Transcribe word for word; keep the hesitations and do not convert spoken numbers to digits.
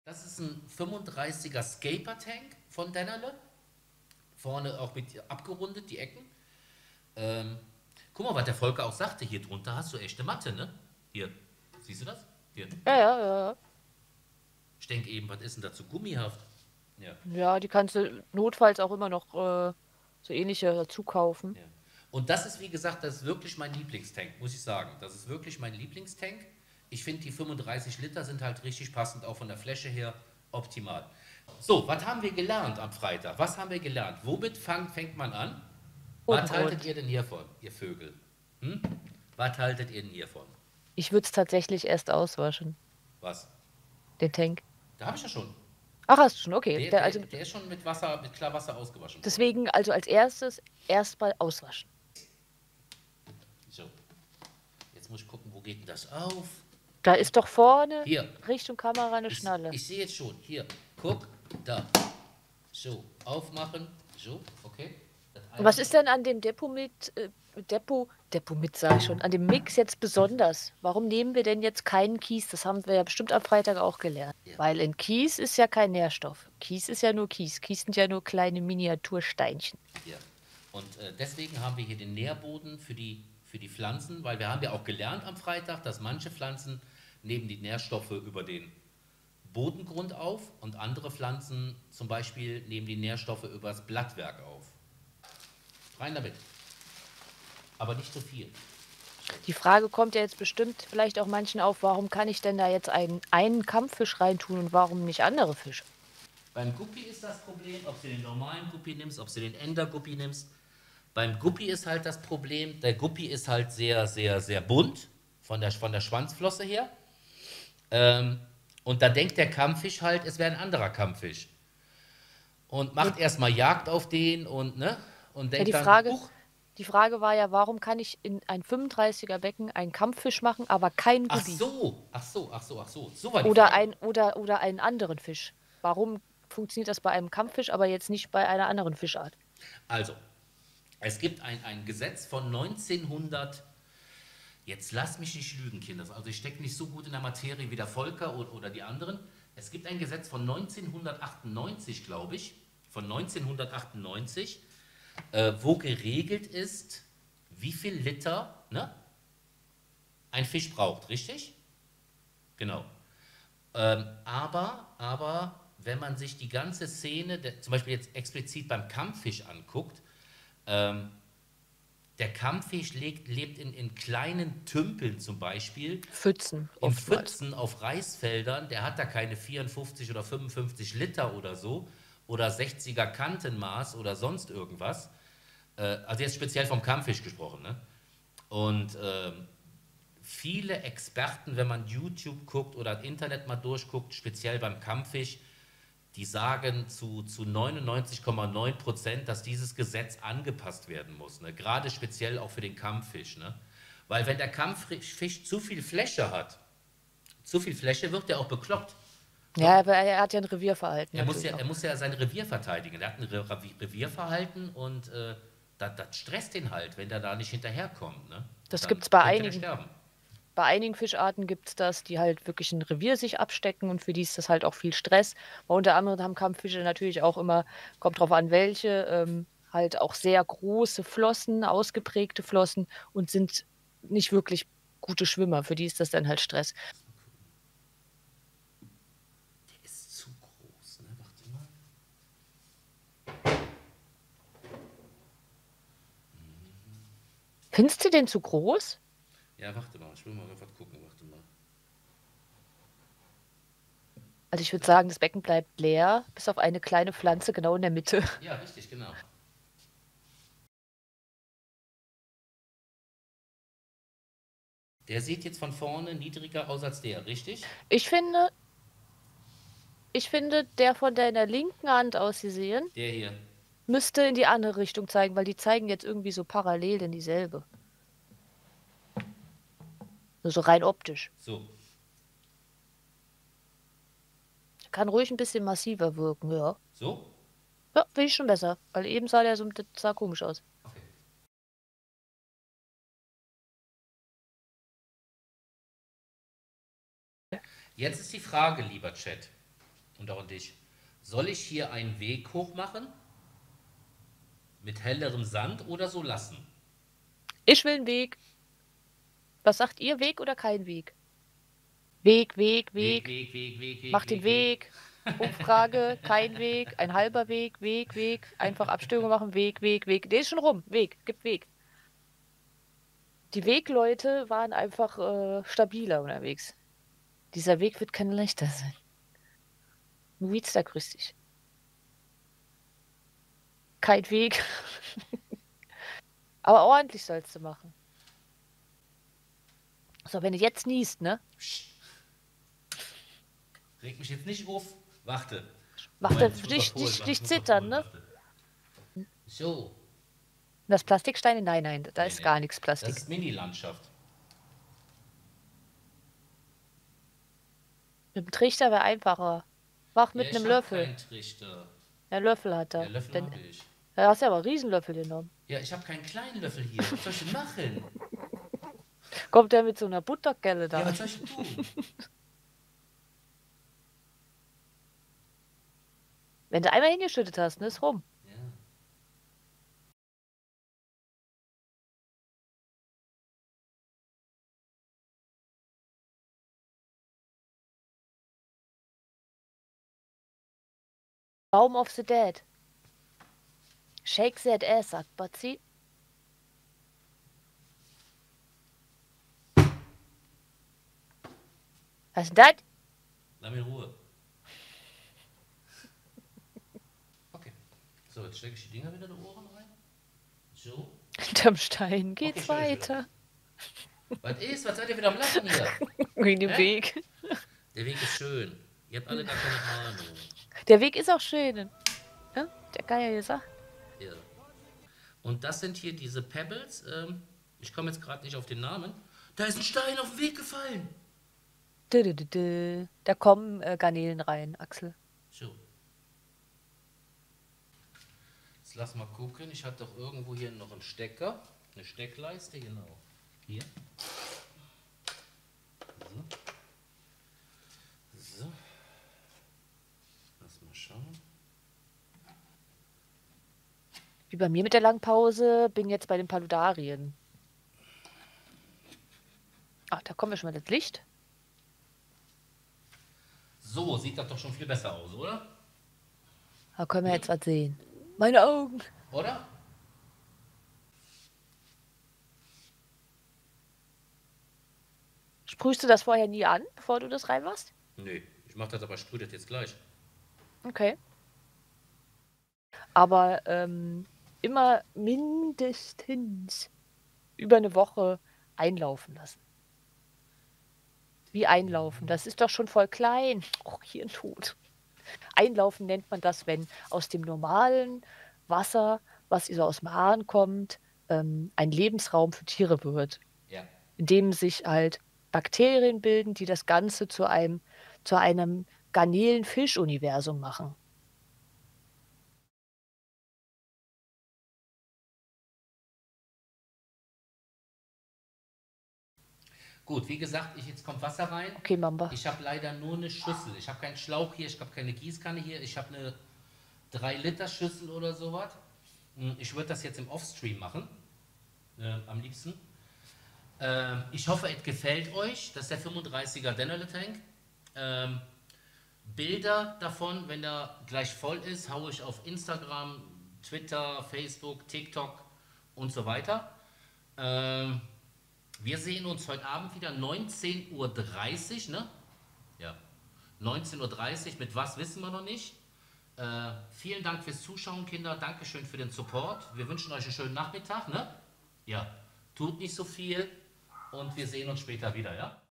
Das ist ein fünfunddreißiger Scaper-Tank von Dennerle. Vorne auch mit abgerundet, die Ecken. Ähm, guck mal, was der Volker auch sagte, hier drunter hast du echte Matte, ne? Hier, siehst du das? Hier. Ja, ja, ja. Ich denke eben, was ist denn dazu gummihaft? Ja, Ja, die kannst du notfalls auch immer noch äh, so ähnliche dazu kaufen. ja. Und das ist, wie gesagt, das ist wirklich mein Lieblingstank, muss ich sagen. Das ist wirklich mein Lieblingstank. Ich finde, die fünfunddreißig Liter sind halt richtig passend, auch von der Fläche her optimal. So, was haben wir gelernt am Freitag? Was haben wir gelernt? Womit fang, fängt man an? Was haltet Bodengrund. ihr denn hiervon, ihr Vögel? Hm? Was haltet ihr denn hiervon? Ich würde es tatsächlich erst auswaschen, Was? den Tank. Da habe ich ja schon. Ach, hast du schon, okay. Der, Der, der, also der ist schon mit Wasser, mit Klarwasser ausgewaschen worden. deswegen, also als erstes erstmal auswaschen. So, jetzt muss ich gucken, wo geht denn das auf? Da ist doch vorne Hier. Richtung Kamera eine Ich, Schnalle. ich sehe jetzt schon. Hier, guck, da. So, aufmachen. So, okay. Das Und was eine- ist denn an dem Depot mit, äh, Depot, Depot mit, sage ich schon, an dem Mix jetzt besonders? Warum nehmen wir denn jetzt keinen Kies? Das haben wir ja bestimmt am Freitag auch gelernt. Ja. Weil in Kies ist ja kein Nährstoff. Kies ist ja nur Kies. Kies sind ja nur kleine Miniatursteinchen. Ja. Und äh, deswegen haben wir hier den Nährboden für die, für die Pflanzen, weil wir haben ja auch gelernt am Freitag, dass manche Pflanzen nehmen die Nährstoffe über den Bodengrund auf und andere Pflanzen zum Beispiel nehmen die Nährstoffe über das Blattwerk auf. Rein damit. Aber nicht so viel. Die Frage kommt ja jetzt bestimmt vielleicht auch manchen auf, warum kann ich denn da jetzt einen, einen Kampffisch reintun und warum nicht andere Fische? Beim Guppi ist das Problem, ob du den normalen Guppi nimmst, ob du den Ender-Guppi nimmst. Beim Guppi ist halt das Problem, der Guppi ist halt sehr, sehr, sehr bunt von der, von der Schwanzflosse her. Ähm, und da denkt der Kampffisch halt, es wäre ein anderer Kampffisch. Und macht erstmal Jagd auf den und, ne? Und Ja, denkt die dann, Frage, huch, die Frage war ja, warum kann ich in ein fünfunddreißiger Becken einen Kampffisch machen, aber kein ach Guppi? so, ach so, ach so, ach so. So war die Oder, Frage. ein, oder, oder einen anderen Fisch. Warum funktioniert das bei einem Kampffisch, aber jetzt nicht bei einer anderen Fischart? Also, es gibt ein, ein Gesetz von neunzehnhundert. Jetzt lasst mich nicht lügen, Kinder. Also ich stecke nicht so gut in der Materie wie der Volker oder, oder die anderen. Es gibt ein Gesetz von neunzehnhundertachtundneunzig, glaube ich, von neunzehnhundertachtundneunzig, äh, wo geregelt ist, wie viel Liter, ne, ein Fisch braucht, richtig? Genau. Ähm, aber, aber, wenn man sich die ganze Szene, der, zum Beispiel jetzt explizit beim Kampffisch anguckt, ähm, der Kampffisch lebt, lebt in, in kleinen Tümpeln zum Beispiel, Pfützen in oftmals. Pfützen auf Reisfeldern, der hat da keine vierundfünfzig oder fünfundfünfzig Liter oder so oder sechziger Kantenmaß oder sonst irgendwas. Äh, also jetzt speziell vom Kampffisch gesprochen. Ne? Und ähm, viele Experten, wenn man YouTube guckt oder Internet mal durchguckt, speziell beim Kampffisch, die sagen zu, zu neunundneunzig Komma neun Prozent, dass dieses Gesetz angepasst werden muss. Ne? Gerade speziell auch für den Kampffisch. Ne? Weil wenn der Kampffisch zu viel Fläche hat, zu viel Fläche wird er auch bekloppt. Ja, aber er hat ja ein Revierverhalten Er muss ja, natürlich auch. er muss ja sein Revier verteidigen. Er hat ein Re Revierverhalten und äh, das, das stresst ihn halt, wenn der da nicht hinterherkommt. Ne? Das Dann gibt es bei könnte der einigen. sterben. Bei einigen Fischarten gibt es das, die halt wirklich ein Revier sich abstecken und für die ist das halt auch viel Stress. Aber unter anderem haben Kampffische natürlich auch immer, kommt drauf an welche, ähm, halt auch sehr große Flossen, ausgeprägte Flossen und sind nicht wirklich gute Schwimmer. Für die ist das dann halt Stress. Der ist zu groß. Ne? Warte mal. Findest du den zu groß? Ja, warte mal. Ich will mal was gucken. Warte mal. Also ich würde sagen, das Becken bleibt leer, bis auf eine kleine Pflanze genau in der Mitte. Ja, richtig, genau. Der sieht jetzt von vorne niedriger aus als der, richtig? Ich finde, ich finde, der von deiner linken Hand aus gesehen, Der hier. müsste in die andere Richtung zeigen, weil die zeigen jetzt irgendwie so parallel in dieselbe. Nur so rein optisch. So. Kann ruhig ein bisschen massiver wirken, ja. So? Ja, finde ich schon besser. Weil eben sah der so das sah komisch aus. Okay. Jetzt ist die Frage, lieber Chat. Und auch an dich. Soll ich hier einen Weg hoch machen? Mit hellerem Sand oder so lassen? Ich will einen Weg. Was sagt ihr? Weg oder kein Weg? Weg, Weg, Weg, Weg. Weg, Weg, Weg, Weg, Mach den Weg, Weg. Weg. Umfrage, kein Weg, ein halber Weg, Weg, Weg. Einfach Abstimmung machen, Weg, Weg, Weg. Der ist schon rum. Weg, gibt Weg. Die Wegleute waren einfach äh, stabiler unterwegs. Dieser Weg wird kein leichter sein. Luizda, grüß dich. Kein Weg. Aber ordentlich sollst du machen. So, wenn du jetzt niest, ne? Psst. Reg mich jetzt nicht auf. Warte. Macht Moment, das ich muss nicht, was holen, nicht, warte, ich nicht muss was zittern, holen, ne? warte. So, Das Plastiksteine? Nein, nein, da Nee, ist nee. gar nichts das Plastik. ist Mini-Landschaft. Mit dem Trichter wäre einfacher. Mach Ja, mit ich einem hab Löffel. keinen Trichter. Der Löffel hat Ja, er. Löffel Denn, habe ich. da hast du aber einen Riesenlöffel genommen. Ja, ich habe keinen kleinen Löffel hier. Was soll ich denn machen? Kommt der mit so einer Butterkelle da Ja, an? was soll ich denn tun? Wenn du einmal hingeschüttet hast, ne, ist rum. Ja. Baum of the Dead. Shake that ass, sagt Batzi. Was ist denn das? Lass mich in Ruhe. Okay. So, jetzt stecke ich die Dinger wieder in die Ohren rein. So. Hinterm Stein geht's Okay, stell ich weiter. Was ist? Was seid ihr wieder am Lachen hier? Wegen dem Hä? Weg. Der Weg ist schön. Ihr habt alle gar keine Ahnung. Der Weg ist auch schön. Ja? Der Geier gesagt. Ja. Und das sind hier diese Pebbles. Ähm, ich komme jetzt gerade nicht auf den Namen. Da ist ein Stein auf den Weg gefallen. Dü, dü, dü, dü. Da kommen äh, Garnelen rein, Axel. So. Jetzt lass mal gucken. Ich hatte doch irgendwo hier noch einen Stecker. Eine Steckleiste, genau. Hier. So. So. Lass mal schauen. Wie bei mir mit der Langpause, bin jetzt bei den Paludarien. Ach, da kommt ja schon mal das Licht. So, sieht das doch schon viel besser aus, oder? Da können wir jetzt was sehen. Meine Augen. Oder? Sprühst du das vorher nie an, bevor du das reinmachst? Nee, ich mach das aber, sprühe das jetzt gleich. Okay. Aber ähm, immer mindestens über eine Woche einlaufen lassen. Wie einlaufen? Das ist doch schon voll klein. Oh, hier ein Tod. Einlaufen nennt man das, wenn aus dem normalen Wasser, was so aus dem Hahn kommt, ähm, ein Lebensraum für Tiere wird, Ja. in dem sich halt Bakterien bilden, die das Ganze zu einem, zu einem Garnelen-Fisch-Universum machen. Gut, wie gesagt, ich, jetzt kommt Wasser rein. Okay, Mamba. Ich habe leider nur eine Schüssel. Ich habe keinen Schlauch hier, ich habe keine Gießkanne hier. Ich habe eine drei Liter Schüssel oder sowas. Ich würde das jetzt im Offstream machen. Äh, am liebsten. Ähm, ich hoffe, es gefällt euch. Das ist der fünfunddreißiger Dennerle Tank. Ähm, Bilder davon, wenn der gleich voll ist, haue ich auf Instagram, Twitter, Facebook, TikTok und so weiter. Ähm, wir sehen uns heute Abend wieder neunzehn Uhr dreißig, ne? Ja. neunzehn Uhr dreißig, mit was wissen wir noch nicht. Äh, vielen Dank fürs Zuschauen, Kinder. Dankeschön für den Support. Wir wünschen euch einen schönen Nachmittag, ne? Ja. Tut nicht so viel und wir sehen uns später wieder, ja?